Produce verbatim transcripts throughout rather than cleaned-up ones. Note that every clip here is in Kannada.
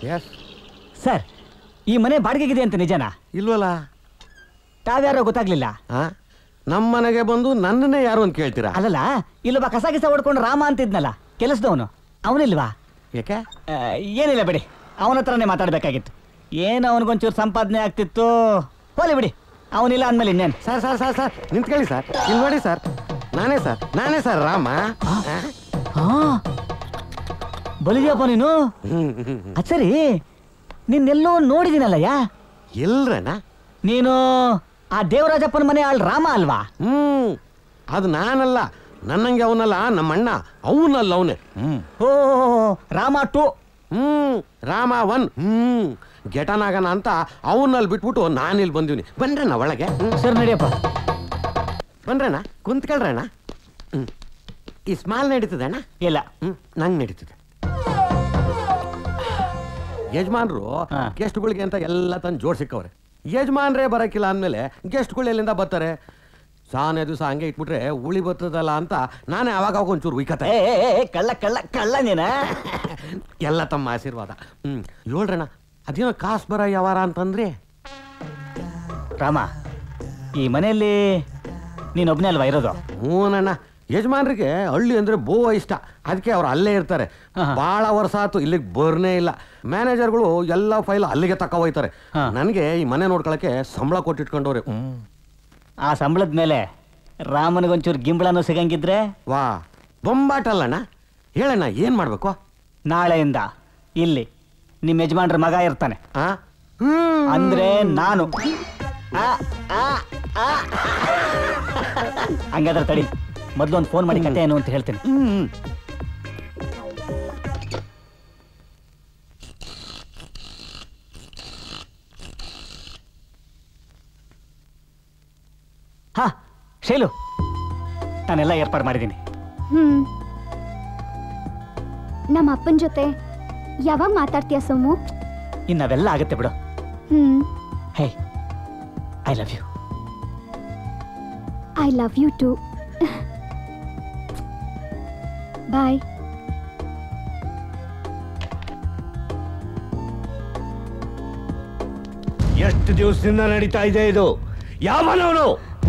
ಎಸ್ ಸರ್, ಈ ಮನೆ ಬಾಡಿಗೆಗಿದೆ ಅಂತ ನಿಜನಾ? ಇಲ್ವಲ್ಲ. ತಾವ್ಯಾರೋ ಗೊತ್ತಾಗ್ಲಿಲ್ಲ. ನಮ್ಮ ಮನೆಗೆ ಬಂದು ನನ್ನನ್ನೇ ಯಾರು ಅಂತ ಕೇಳ್ತೀರಾ? ಅಲ್ಲಲ್ಲ, ಇಲ್ಲೊಬ್ಬ ಕಸ ಗಿಸ ಹೊಡ್ಕೊಂಡು ರಾಮ ಅಂತಿದ್ನಲ್ಲ, ಕೆಲಸದವನು, ಅವನಿಲ್ವಾ? ಯಾಕೆ? ಏನಿಲ್ಲ ಬಿಡಿ, ಅವನ ಹತ್ರನೇ ಮಾತಾಡ್ಬೇಕಾಗಿತ್ತು. ಏನು ಅವನಿಗೊಂಚೂರು ಸಂಪಾದನೆ ಆಗ್ತಿತ್ತು. ಹೋಲಿ ಬಿಡಿ, ಅವನಿಲ್ಲ ಅಂದ್ಮೇಲೆ ಇನ್ನೇನು. ಸರ್ ಸರ್ ಸರ್ ಸರ್ ನಿಂತ್ಕೊಳ್ಳಿ ಸರ್, ಇಲ್ಲಿ ನೋಡಿ ಸರ್, ನಾನೇ ಸರ್ ನಾನೇ ಸರ್ ರಾಮ. ಬಲಿದ್ಯಪ್ಪ ನೀನು. ಅದ್ ಸರಿ, ನಿನ್ನೆಲ್ಲೋ ನೋಡಿದಿನಲ್ಲ. ಯಾ ಎಲ್ರಣ್ಣ? ನೀನು ಆ ದೇವರಾಜಪ್ಪನ ಮನೆ ಆಳ್ ರಾಮ ಅಲ್ವಾ? ಹ್ಮ್, ಅದು ನಾನಲ್ಲ, ನನ್ನಂಗೆ ಅವನಲ್ಲ, ನಮ್ಮ ಅಣ್ಣ ಅವನಲ್ಲ ಅವನೇ. ಹ್ಮ್ ಓ ರಾಮ ಟು. ಹ್ಮ್ ರಾಮ ಒನ್. ಹ್ಮ್ ಗೆಟನಾಗನ ಅಂತ ಅವನಲ್ಲಿ ಬಿಟ್ಬಿಟ್ಟು ನಾನಿಲ್ಲಿ ಬಂದೀನಿ. ಬನ್ರಣ್ಣ ಒಳಗೆ. ಸರ್ ನಡಿಯಪ್ಪ. ಬನ್ರಣ್ಣ, ಕುಂತ್ಕೊಳ್ರಣ್ಣ. ಹ್ಮ್ ಈ ಸ್ಮಾಲ್ ನಡೀತದೆ ಅಣ್ಣ? ಇಲ್ಲ. ಹ್ಮ್ ನಂಗೆ ನಡೀತದೆ. ಯಜಮಾನ್ರು ಗೆಸ್ಟ್ಗಳಿಗೆ ಅಂತ ಎಲ್ಲ ತಂದು ಜೋಡ್ಸಿಕ್ಕವ್ರೆ. ಯಜಮಾನ್ರೇ ಬರಕಿಲ್ಲ ಅಂದಮೇಲೆ ಗೆಸ್ಟ್ಗಳು ಎಲ್ಲಿಂದ ಬರ್ತಾರೆ? ಸಾನೇ ದಿವಸ ಹಂಗೆ ಇಟ್ಬಿಟ್ರೆ ಉಳಿ ಬರ್ತದಲ್ಲ ಅಂತ ನಾನೇ ಅವಾಗ ಒಂಚೂರು ಉಯ್ಕತೆ. ಕಳ್ಳ ಕಳ್ಳ ಕಳ್ಳ ನೀನ. ಎಲ್ಲ ತಮ್ಮ ಆಶೀರ್ವಾದ. ಹ್ಮ್ ಹೇಳ್ರಣ್ಣ, ಅದೇನೋ ಕಾಸು ಬರ ಯಾವಾರ ಅಂತಂದ್ರಿ? ರಾಮ, ಈ ಮನೆಯಲ್ಲಿ ನೀನೊಬ್ಬನೇ ಅಲ್ವಾ ಇರೋದು? ಹ್ಞೂನಣ್ಣ, ಯಜಮಾನ್ರಿಗೆ ಹಳ್ಳಿ ಅಂದ್ರೆ ಬೋವ ಇಷ್ಟ, ಅದಕ್ಕೆ ಅವ್ರು ಅಲ್ಲೇ ಇರ್ತಾರೆ. ಭಾಳ ವರ್ಷ ಆಯ್ತು ಇಲ್ಲಿಗೆ ಬರ್ನೇ ಇಲ್ಲ. ಮ್ಯಾನೇಜರ್ಗಳು ಎಲ್ಲ ಫೈಲ್ ಅಲ್ಲಿಗೆ ತಕ ಹೋಯ್ತಾರೆ. ನನಗೆ ಈ ಮನೆ ನೋಡ್ಕೊಳಕ್ಕೆ ಸಂಬಳ ಕೊಟ್ಟಿಟ್ಕೊಂಡವ್ರೆ. ಆ ಸಂಬಳದ ಮೇಲೆ ರಾಮನಿಗೊಂಚೂರು ಗಿಂಬಳನೂ ಸಿಗಂಗಿದ್ರೆ? ವಾ ಬೊಂಬಾಟಲ್ಲಣ್ಣ. ಹೇಳಣ್ಣ, ಏನು ಮಾಡಬೇಕು? ನಾಳೆಯಿಂದ ಇಲ್ಲಿ ನಿಮ್ಮ ಯಜಮಾನ್ರ ಮಗ ಇರ್ತಾನೆ. ಅಂದ್ರೆ ನಾನು. ಹಂಗಾದ್ರೆ ತಡಿ, ಮೊದಲು ಒಂದು ಫೋನ್ ಮಾಡಿ ಕತೆ ಏನು ಅಂತ ಹೇಳ್ತೀನಿ. ಹಾ ಶೈಲು, ನಾನೆಲ್ಲ ಏರ್ಪಾಡು ಮಾಡಿದ್ದೀನಿ. ಹ್ಮ್ ನಮ್ಮ ಅಪ್ಪನ ಜೊತೆ ಯಾವಾಗ ಮಾತಾಡ್ತೀಯ ಸೋಮು? ಇನ್ನವೆಲ್ಲ ಆಗುತ್ತೆ ಬಿಡು. ಹ್ಮ್ ಹೇ, I love you. I love you too. Bye. ಎಷ್ಟು ದಿವಸದಿಂದ ನಡೀತಾ ಇದೆ ಇದು? ಯಾವನವನು?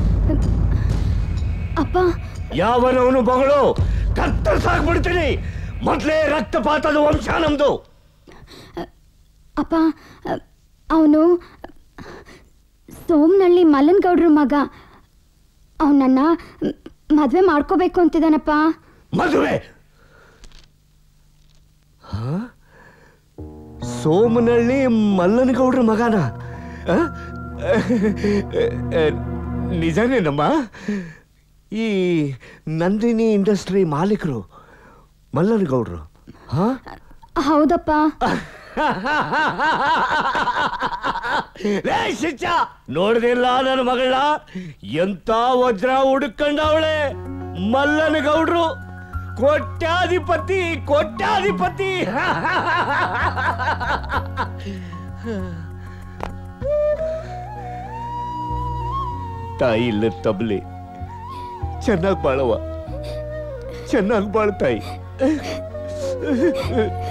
ಅಪ್ಪ, ಯಾವನವನು ಮಗಳು? ಕತ್ತರಿಸಾಕ್ಬಿಡ್ತೀನಿ. ಮೊದಲೇ ರಕ್ತಪಾತದ ವಂಶ ನಮ್ದು. ಅಪ್ಪ, ಅವನು ಸೋಮನಹಳ್ಳಿ ಮಲ್ಲನಗೌಡ್ರ ಮಗ. ಅವನನ್ನ ಮದ್ವೆ ಮಾಡ್ಕೋಬೇಕು ಅಂತಿದ್ದಾನಪ್ಪ. ಮದುವೆ? ಸೋಮನಹಳ್ಳಿ ಮಲ್ಲನಗೌಡ್ರ ಮಗನ? ನಿಜನೇನಮ್ಮ? ಈ ನಂದಿನಿ ಇಂಡಸ್ಟ್ರಿ ಮಾಲೀಕರು ಮಲ್ಲನಗೌಡ್ರು? ಹೌದಪ್ಪ. ನೋಡ್ದಿಲ್ಲ ನನ್ನ ಮಗಳ? ಎಂತ ವಜ್ರ ಹುಡುಕೊಂಡವಳೆ. ಮಲ್ಲನಗೌಡ್ರು ಕೋಟ್ಯಾಧಿಪತಿ, ಕೋಟ್ಯಾಧಿಪತಿ. ತಾಯಿ ಇಲ್ಲ ತಬ್ಲಿ. ಚೆನ್ನಾಗಿ ಬಾಳವ, ಚೆನ್ನಾಗಿ ಬಾಳ್ತಾಯಿ.